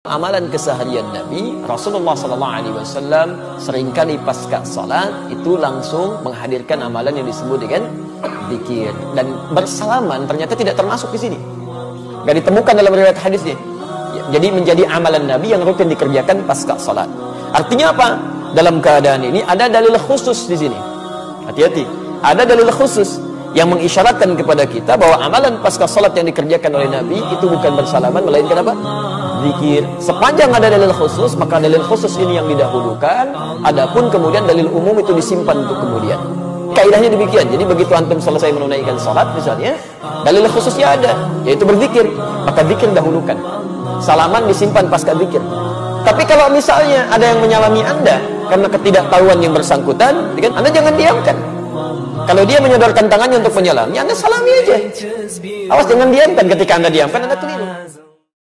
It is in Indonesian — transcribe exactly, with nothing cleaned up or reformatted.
Amalan keseharian Nabi, Rasulullah shallallahu alaihi wasallam seringkali pasca salat itu langsung menghadirkan amalan yang disebut dengan zikir, dan bersalaman ternyata tidak termasuk di sini. Gak ditemukan dalam riwayat hadisnya. Jadi menjadi amalan Nabi yang rutin dikerjakan pasca salat. Artinya apa? Dalam keadaan ini ada dalil khusus di sini. Hati-hati. Ada dalil khusus yang mengisyaratkan kepada kita bahwa amalan pasca salat yang dikerjakan oleh Nabi itu bukan bersalaman, melainkan apa? Zikir. Sepanjang ada dalil khusus, maka dalil khusus ini yang didahulukan. Adapun kemudian dalil umum itu disimpan untuk kemudian. Kaidahnya demikian. Jadi begitu antum selesai menunaikan salat misalnya, dalil khususnya ada, yaitu berzikir, maka zikir dahulukan. Salaman disimpan pasca zikir. Tapi kalau misalnya ada yang menyalami Anda karena ketidaktahuan yang bersangkutan, Anda jangan diamkan. Kalau dia menyodorkan tangannya untuk menyalami, Anda salami aja. Awas, jangan diamkan. Ketika Anda diamkan, Anda keliru.